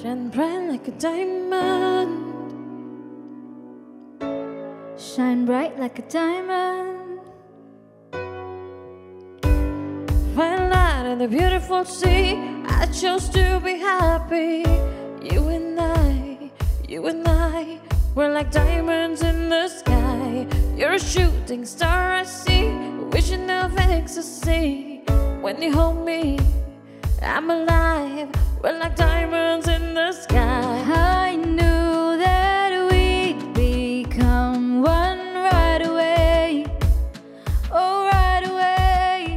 Shine bright like a diamond. Shine bright like a diamond. Fine light in the beautiful sea. I chose to be happy. You and I, we're like diamonds in the sky. You're a shooting star I see, a vision of ecstasy. When you hold me, I'm alive. We're like diamonds in the sky. I knew that we'd become one right away. Oh, right away.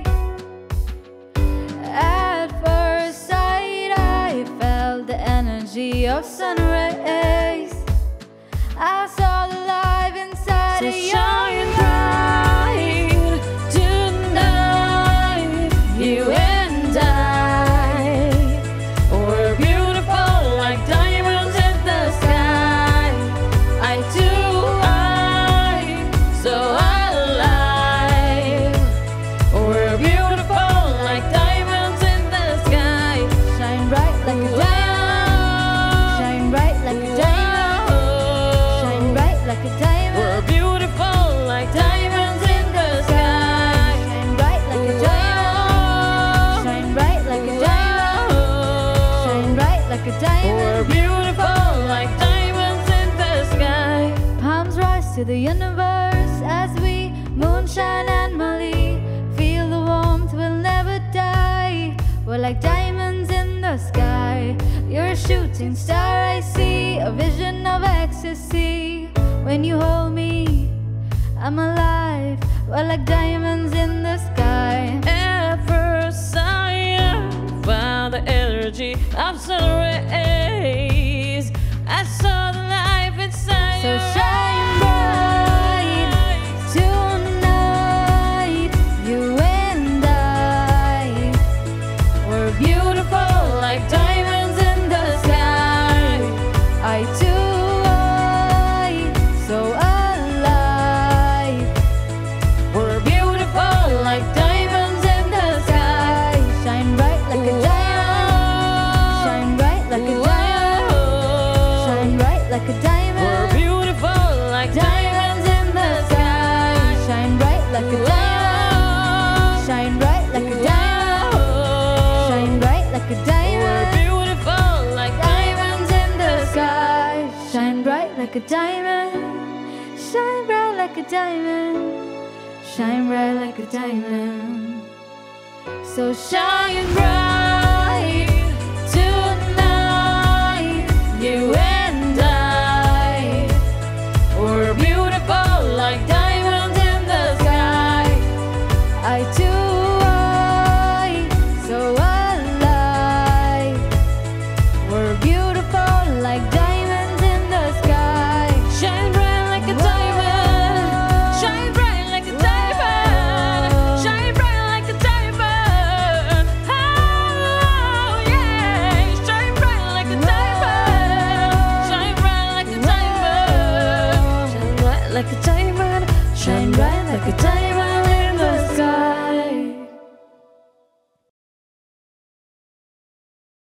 At first sight, I felt the energy of sun rays. I saw the light inside So of you. shine bright tonight, you and I. We're beautiful like diamonds in the sky. Eye to eye, so alive. We're beautiful like diamonds in the sky. Shine bright like a diamond. Shine bright like a diamond. Shine bright like a diamond. We're beautiful like diamonds in the sky. Shine bright like a diamond. Shine bright like a diamond. Shine bright like a We're diamond. beautiful like diamonds in the sky. Palms rise to the universe as we moonshine and Molly. Feel the warmth, we'll never die. We're like diamonds in the sky. You're a shooting star I see, a vision of ecstasy. When you hold me, I'm alive. We're like diamonds in the sky. At first sight, found the energy of sun rays. I saw the life inside. So your shine eyes. bright tonight, you and I. We're beautiful like diamonds in the sky. Eye to eye, so alive. We're beautiful like diamonds in the sky. Shine bright like a diamond. Shine bright like a diamond. Shine bright like a We're diamond. beautiful like diamonds in the sky. Shine bright like a diamond. Shine bright like a diamond. Shine bright like a We're diamond. beautiful like diamonds in the sky. Shine bright like a diamond. Shine bright like a diamond. Shine bright like a diamond. So Shine bright tonight, you and I. We're beautiful like diamonds in the sky. eye to eye, so alive. We're beautiful like diamonds in the sky. Shine bright like a diamond. Shine bright like a diamond. Shine bright like a diamond. Oh yeah. Shine bright like a diamond. Shine bright like a diamond. Shine bright like a diamond.